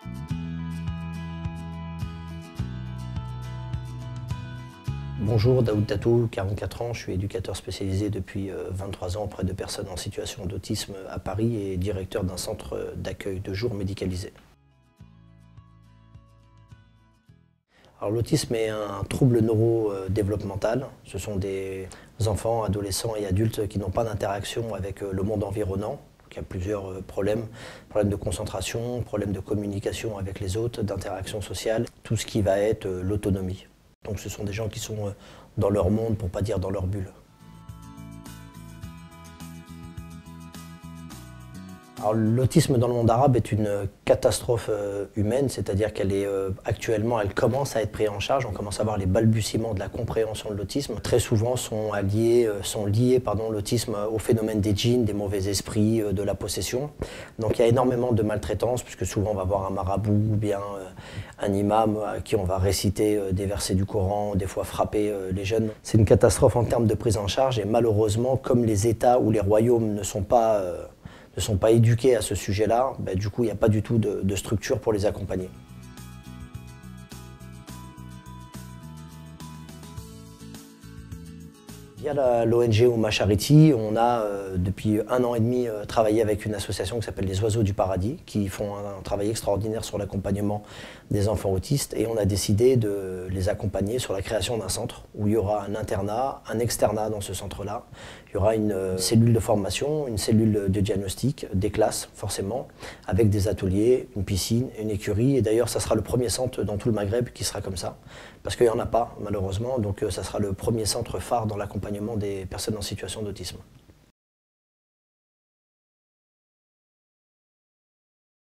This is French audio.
Bonjour, Daoud Tatou, 44 ans, je suis éducateur spécialisé depuis 23 ans auprès de personnes en situation d'autisme à Paris et directeur d'un centre d'accueil de jour médicalisé. L'autisme est un trouble neurodéveloppemental. Ce sont des enfants, adolescents et adultes qui n'ont pas d'interaction avec le monde environnant. Il y a plusieurs problèmes de concentration, problèmes de communication avec les autres, d'interaction sociale, tout ce qui va être l'autonomie. Donc ce sont des gens qui sont dans leur monde, pour ne pas dire dans leur bulle. L'autisme dans le monde arabe est une catastrophe humaine, c'est-à-dire qu'elle est actuellement, elle commence à être prise en charge. On commence à voir les balbutiements de la compréhension de l'autisme. Très souvent sont liés l'autisme au phénomène des djinns, des mauvais esprits, de la possession. Donc il y a énormément de maltraitance, puisque souvent on va voir un marabout ou bien un imam à qui on va réciter des versets du Coran, des fois frapper les jeunes. C'est une catastrophe en termes de prise en charge et malheureusement, comme les États ou les royaumes ne sont pas éduqués à ce sujet-là, du coup, il n'y a pas du tout de structure pour les accompagner. Via l'ONG Ouma Charity, on a depuis 1 an et demi travaillé avec une association qui s'appelle Les Oiseaux du Paradis, qui font un travail extraordinaire sur l'accompagnement des enfants autistes, et on a décidé de les accompagner sur la création d'un centre où il y aura un internat, un externat dans ce centre-là. Il y aura une cellule de formation, une cellule de diagnostic, des classes forcément, avec des ateliers, une piscine, une écurie, et d'ailleurs ça sera le premier centre dans tout le Maghreb qui sera comme ça, parce qu'il n'y en a pas malheureusement, donc ça sera le premier centre phare dans l'accompagnement des personnes en situation d'autisme.